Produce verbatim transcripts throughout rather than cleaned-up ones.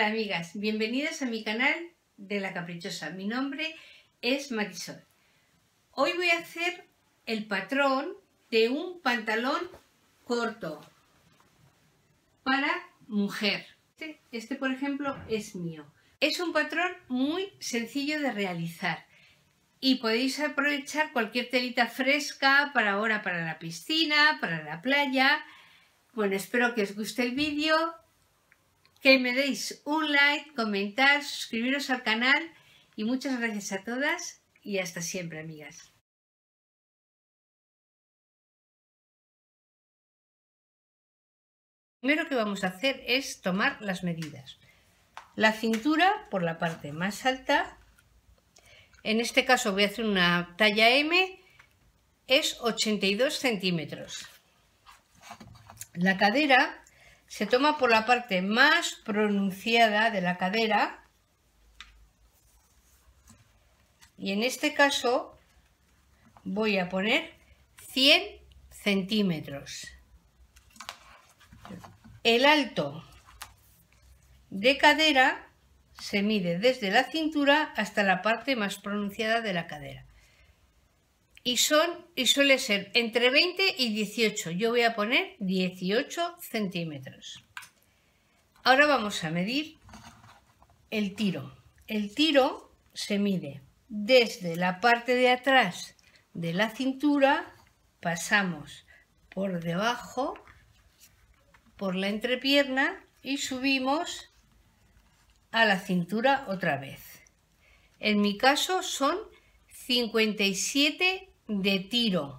Hola amigas, bienvenidas a mi canal de La Caprichosa. Mi nombre es Marisol. Hoy voy a hacer el patrón de un pantalón corto para mujer. Este, este por ejemplo es mío. Es un patrón muy sencillo de realizar y podéis aprovechar cualquier telita fresca para ahora para la piscina, para la playa. Bueno, espero que os guste el vídeo, que me deis un like, comentar, suscribiros al canal y muchas gracias a todas y hasta siempre, amigas. Lo primero que vamos a hacer es tomar las medidas. La cintura por la parte más alta, en este caso voy a hacer una talla M, es ochenta y dos centímetros. La cadera se toma por la parte más pronunciada de la cadera y en este caso voy a poner cien centímetros. El alto de cadera se mide desde la cintura hasta la parte más pronunciada de la cadera. Y, son, y suele ser entre veinte y dieciocho. Yo voy a poner dieciocho centímetros. Ahora vamos a medir el tiro. El tiro se mide desde la parte de atrás de la cintura, pasamos por debajo, por la entrepierna y subimos a la cintura otra vez. En mi caso son cincuenta y siete de tiro.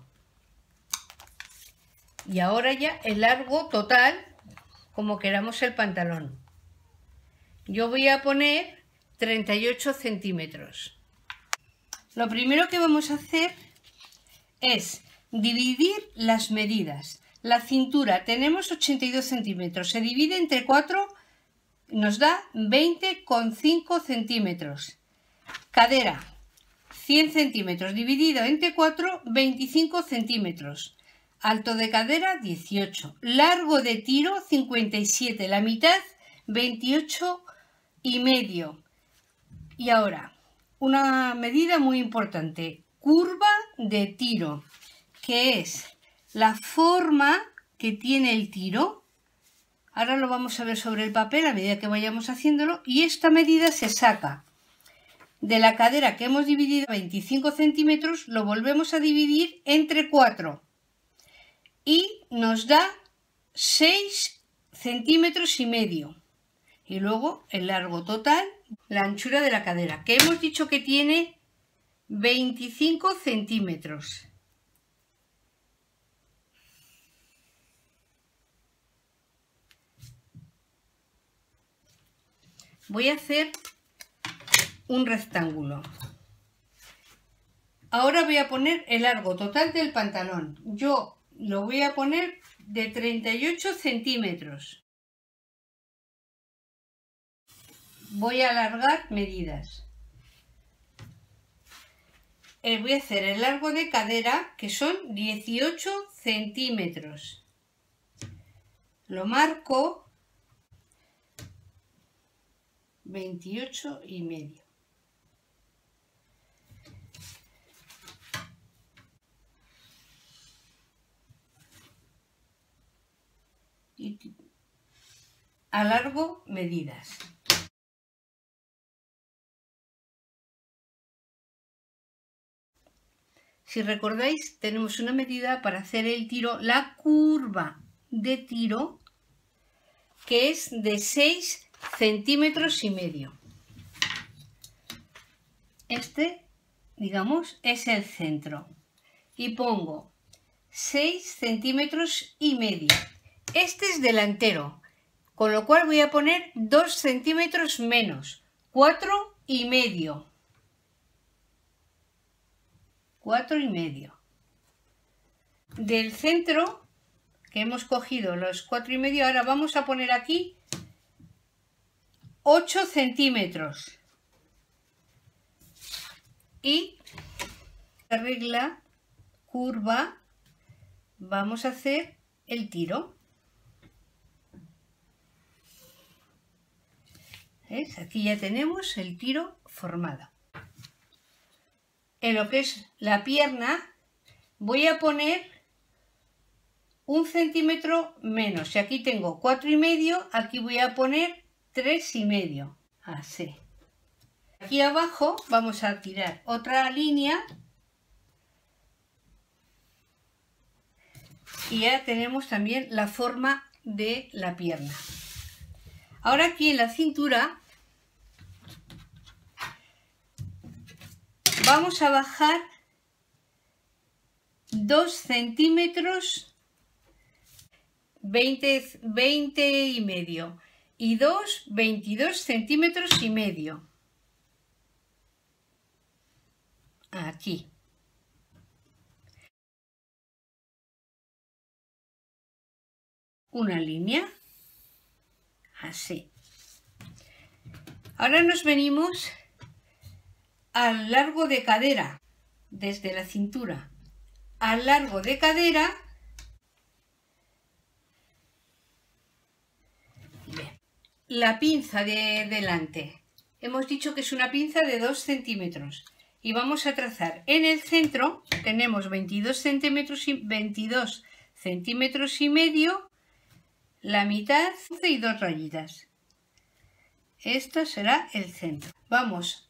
Y ahora ya el largo total, como queramos el pantalón. Yo voy a poner treinta y ocho centímetros. Lo primero que vamos a hacer es dividir las medidas. La cintura tenemos ochenta y dos centímetros, se divide entre cuatro, nos da veinte coma cinco centímetros. Cadera, cien centímetros, dividido entre cuatro, veinticinco centímetros. Alto de cadera, dieciocho. Largo de tiro, cincuenta y siete. La mitad, veintiocho y medio. Y ahora, una medida muy importante. Curva de tiro, que es la forma que tiene el tiro. Ahora lo vamos a ver sobre el papel a medida que vayamos haciéndolo. Y esta medida se saca de la cadera que hemos dividido veinticinco centímetros, lo volvemos a dividir entre cuatro. Y nos da seis centímetros y medio. Y luego el largo total, la anchura de la cadera, que hemos dicho que tiene veinticinco centímetros. Voy a hacer un rectángulo. Ahora voy a poner el largo total del pantalón. Yo lo voy a poner de treinta y ocho centímetros. Voy a alargar medidas. Eh, voy a hacer el largo de cadera, que son dieciocho centímetros. Lo marco veintiocho y medio. Y alargo medidas. Si recordáis, tenemos una medida para hacer el tiro, la curva de tiro, que es de seis centímetros y medio. Este, digamos, es el centro. Y pongo seis centímetros y medio. Este es delantero, con lo cual voy a poner dos centímetros menos, cuatro y medio. cuatro y medio. Del centro, que hemos cogido los cuatro y medio, ahora vamos a poner aquí ocho centímetros. Y la regla curva, vamos a hacer el tiro. ¿Ves? Aquí ya tenemos el tiro formado. En lo que es la pierna voy a poner un centímetro menos. Si aquí tengo cuatro y medio, aquí voy a poner tres y medio. Así. Aquí abajo vamos a tirar otra línea y ya tenemos también la forma de la pierna. Ahora aquí en la cintura vamos a bajar dos centímetros veinte, veinte y medio y dos, veintidós centímetros y medio. Aquí. Una línea. Así. Ahora nos venimos al largo de cadera, desde la cintura al largo de cadera. Bien. La pinza de delante. Hemos dicho que es una pinza de dos centímetros. Y vamos a trazar en el centro, tenemos veintidós centímetros y, veintidós centímetros y medio, la mitad y dos rayitas. Esto será el centro. Vamos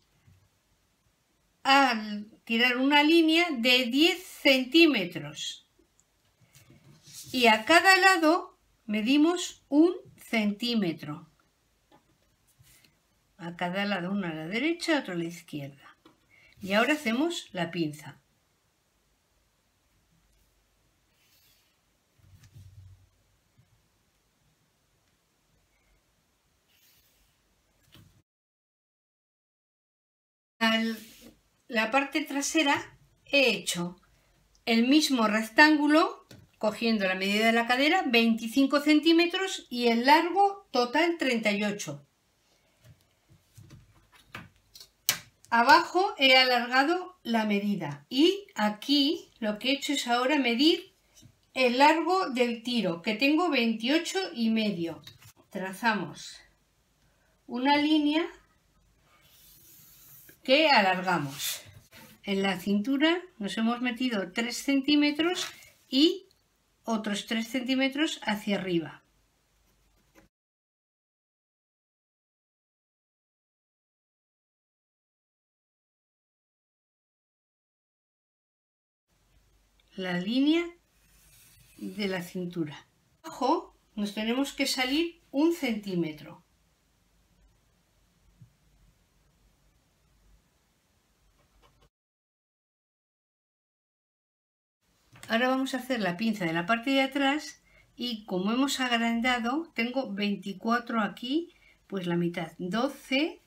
a tirar una línea de diez centímetros. Y a cada lado medimos un centímetro. A cada lado, uno a la derecha, otro a la izquierda. Y ahora hacemos la pinza. Al, la parte trasera he hecho el mismo rectángulo, cogiendo la medida de la cadera, veinticinco centímetros y el largo total treinta y ocho. Abajo he alargado la medida y aquí lo que he hecho es ahora medir el largo del tiro, que tengo veintiocho y medio. Trazamos una línea que alargamos. En la cintura nos hemos metido tres centímetros y otros tres centímetros hacia arriba. La línea de la cintura. Abajo nos tenemos que salir un centímetro. Ahora vamos a hacer la pinza de la parte de atrás y como hemos agrandado, tengo veinticuatro aquí, pues la mitad, doce.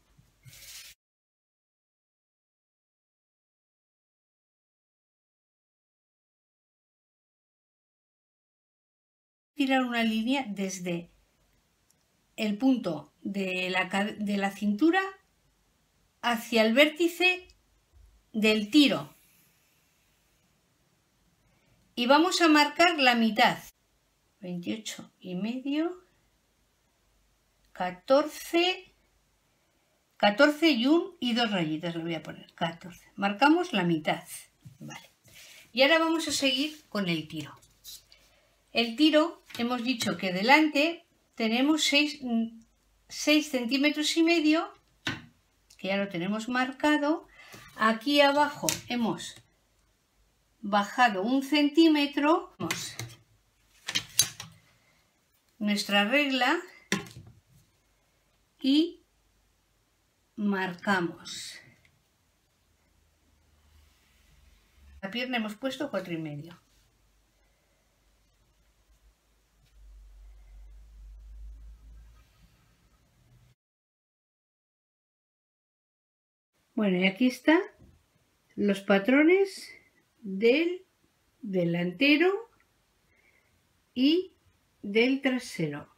Tirar una línea desde el punto de la, de la cintura hacia el vértice del tiro y vamos a marcar la mitad, veintiocho y medio, catorce, catorce y un y dos rayitas le voy a poner, catorce, marcamos la mitad, vale. Y ahora vamos a seguir con el tiro. El tiro, hemos dicho que delante tenemos seis centímetros y medio, que ya lo tenemos marcado. Aquí abajo hemos bajado un centímetro. Vamos. Nuestra regla y marcamos. La pierna hemos puesto cuatro y medio. Bueno, y aquí están los patrones del delantero y del trasero.